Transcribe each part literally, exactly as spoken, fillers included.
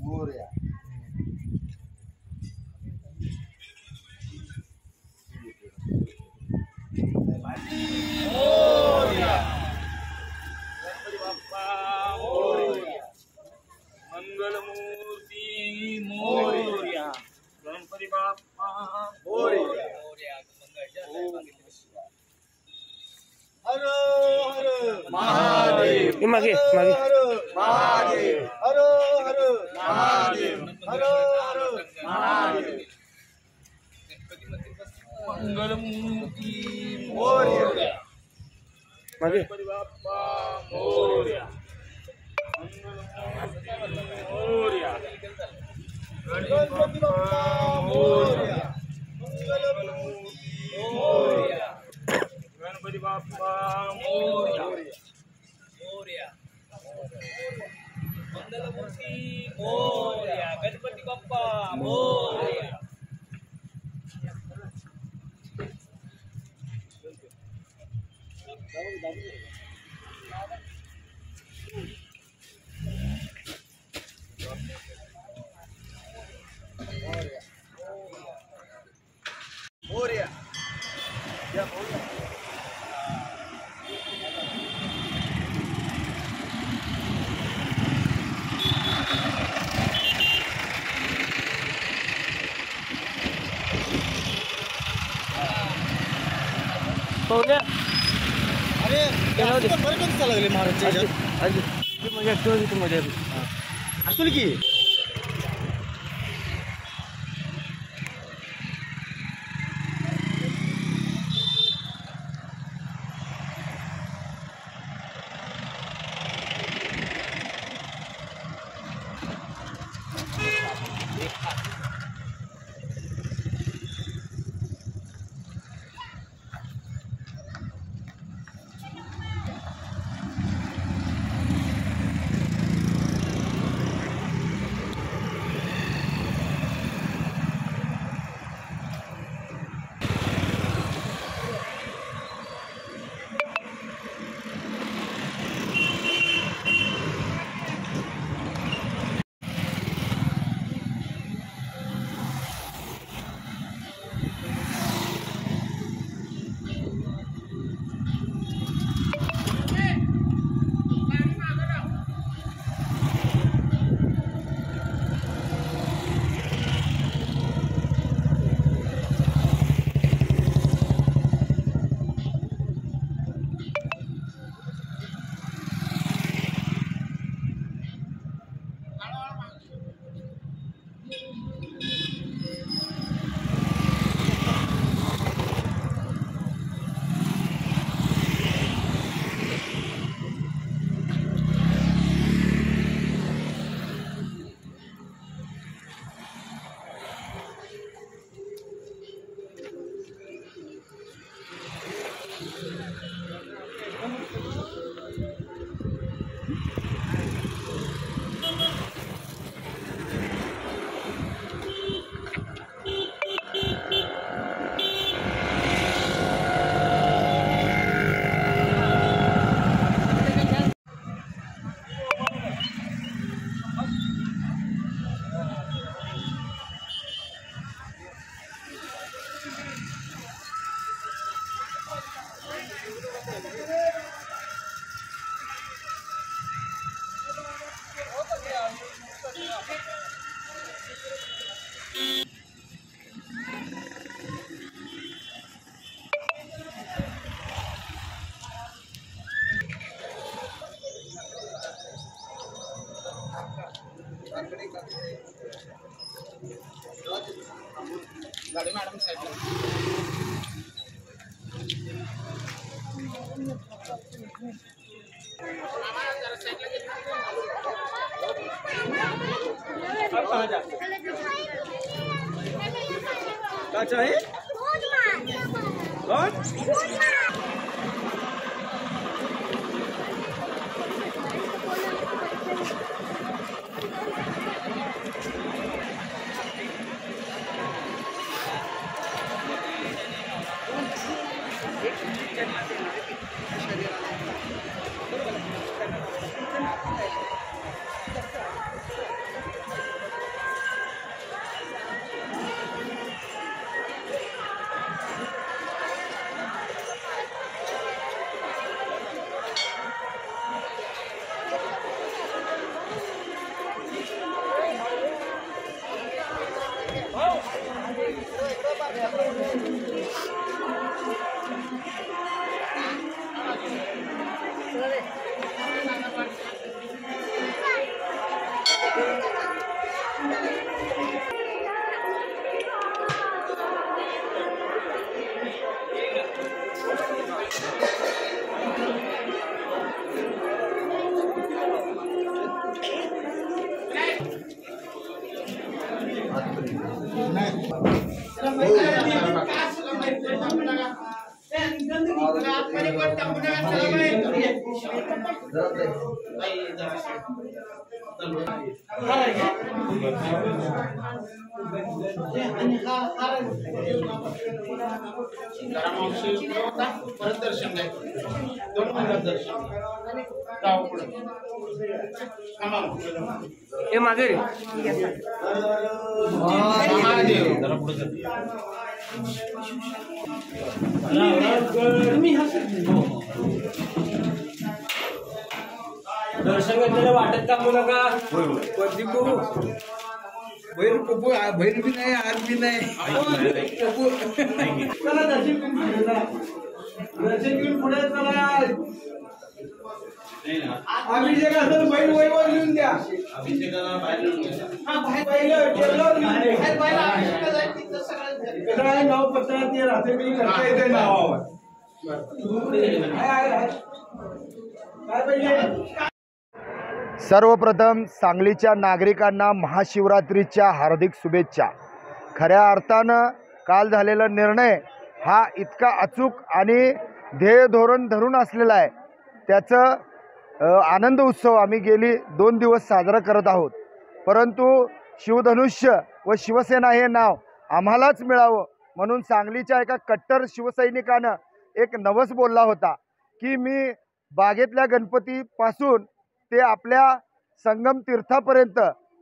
मोरया. मोरया. गणपती बाप्पा मोरया. मंगलमूर्ती मोरया. गणपती बाप्पा मोरया. हर हर महादेव. मागे मागे हर महादेव. हर हर महादेव. हर हर महादेव. मंगलमूर्ती मोरया. मागे गणपती बाप्पा मोरया. मंगलमूर्ती मोरया. गणपती बाप्पा मोरया. मंगलमूर्ती मोरया. गणपती बाप्पा मोरया. मोरया. मंगलमूर्ती मोरया. गणपती बाप्पा मोरया. मोरया. या मोरया. पाहुण्या अरे बरं कधी चालू लागले महाराजच्या ह्याच्यात? अजून मजा ठेवली मजा असेल की गाड़ी मैडम साइड क्या चाहिए? परत दर्शन नाही दोन महिन्यात दर्शन गाव पुढे हे मागे रे जरा पुढे दर्शन घेतलेलं वाटत कापू नका बैल पप्पू बैल बी नाही आज बी नाही चला दर्शन घेऊन पुढे चला अभिषेक असेल बैल वैवर घेऊन द्या अभिषेकाला बाहेर नेऊन घ्या. काय नाव पत्ता ते राहते मी करता येते नावावर काय पाहिजे. सर्वप्रथम सांगलीच्या नागरिकांना महाशिवरात्रीच्या हार्दिक शुभेच्छा. खऱ्या अर्थानं काल झालेला निर्णय हा इतका अचूक आणि ध्येय धोरण धरून असलेला आहे. त्याचं आनंद उत्सव आम्ही गेली दोन दिवस साजरा करत आहोत. परंतु शिवधनुष्य व शिवसेना हे नाव आम्हालाच मिळावं म्हणून सांगलीच्या एका कट्टर शिवसैनिकानं एक नवस बोलला होता की मी बागेतल्या गणपतीपासून ते आपल्या संगम तीर्थापर्यंत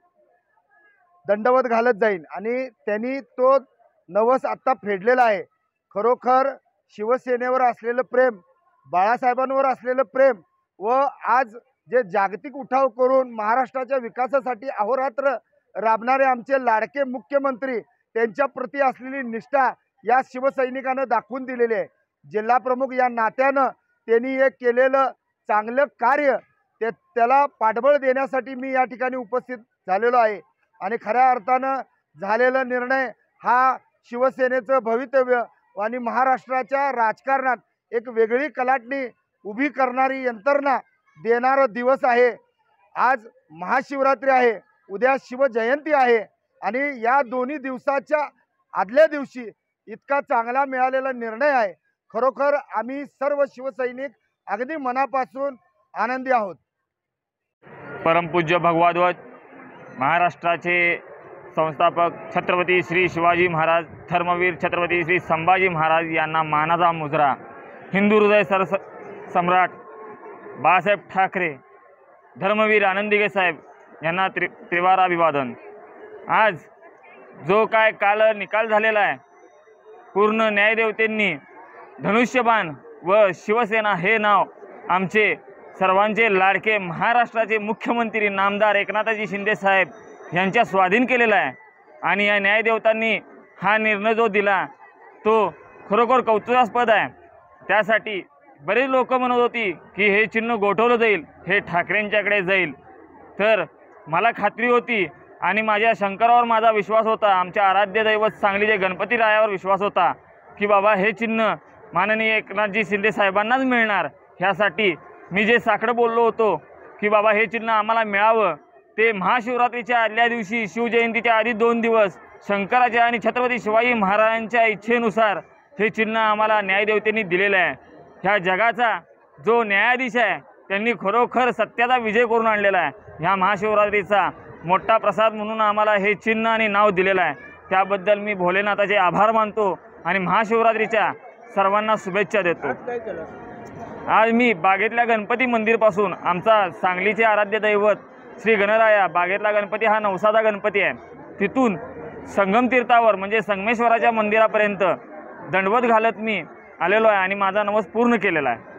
दंडवत घालत जाईन आणि त्यांनी तो नवस आत्ता फेडलेला आहे. खरोखर शिवसेनेवर असलेलं प्रेम, बाळासाहेबांवर असलेलं प्रेम व आज जे जागतिक उठाव करून महाराष्ट्राच्या विकासासाठी अहोरात्र राबणारे आमचे लाडके मुख्यमंत्री त्यांच्या प्रती असलेली निष्ठा या शिवसैनिकानं दाखवून दिलेली आहे. जिल्हा प्रमुख या नात्यानं त्यांनी एक केलेलं चांगलं कार्य ते त्याला पाठबळ देण्यासाठी मी या ठिकाणी उपस्थित झालेलो आहे. आणि खऱ्या अर्थानं झालेला निर्णय हा शिवसेनेचं भवितव्य आणि महाराष्ट्राच्या राजकारणात एक वेगळी कलाटणी उभी करणारी यंत्रणा देणारा दिवस आहे. आज महाशिवरात्री आहे, उद्या शिवजयंती आहे आणि या दोन्ही दिवसाच्या आदल्या दिवशी इतका चांगला मिळालेला निर्णय आहे. खरोखर आम्ही सर्व शिवसैनिक अगदी मनापासून आनंदी आहोत. परमपूज्य भगवाध्वज महाराष्ट्राचे संस्थापक छत्रपती श्री शिवाजी महाराज, धर्मवीर छत्रपती श्री संभाजी महाराज यांना मानाचा मुजरा. हिंदू हृदय सर सम्राट बाळासाहेब ठाकरे, धर्मवीर आनंदीगे साहेब यांना त्रि त्रिवार अभिवादन. आज जो काय काल निकाल झालेला आहे, पूर्ण न्यायदेवतेंनी धनुष्यबाण व शिवसेना हे नाव आमचे सर्वांचे लाडके महाराष्ट्राचे मुख्यमंत्री नामदार एकनाथजी शिंदे साहेब यांच्या स्वाधीन केलेला आहे. आणि या न्यायदेवतांनी हा निर्णय जो दिला तो खरोखर कौतुकास्पद आहे. त्यासाठी बरेच लोक म्हणत होती की हे चिन्ह गोठवलं जाईल, हे ठाकरेंच्याकडे जाईल. तर मला खात्री होती आणि माझ्या शंकरावर माझा विश्वास होता, आमच्या आराध्य दैवत सांगलीचे गणपती रायावर विश्वास होता की बाबा हे चिन्ह माननीय एकनाथजी शिंदे साहेबांनाच मिळणार. ह्यासाठी मी जे साकडं बोललो होतो की बाबा हे चिन्ह आम्हाला मिळावं, ते महाशिवरात्रीच्या आदल्या दिवशी शिवजयंतीच्या आधी दोन दिवस शंकराच्या आणि छत्रपती शिवाजी महाराजांच्या इच्छेनुसार हे चिन्ह आम्हाला न्यायदेवतेंनी दिलेलं आहे. ह्या जगाचा जो न्यायाधीश आहे त्यांनी खरोखर सत्याचा विजय करून आणलेला आहे. ह्या महाशिवरात्रीचा मोठा प्रसाद म्हणून आम्हाला हे चिन्ह आणि नाव दिलेलं आहे. त्याबद्दल मी भोलेनाथाचे आभार मानतो आणि महाशिवरात्रीच्या सर्वांना शुभेच्छा देतो. आज मी बागेतल्या गणपती मंदिरपासून आमचा सांगलीचे आराध्य दैवत श्री गणराया, बागेतला गणपती हा नवसाचा गणपती आहे, तिथून संगम तीर्थावर म्हणजे संगमेश्वराच्या मंदिरापर्यंत दंडवत घालत मी आलेलो आहे आणि माझा नवस पूर्ण केलेला आहे.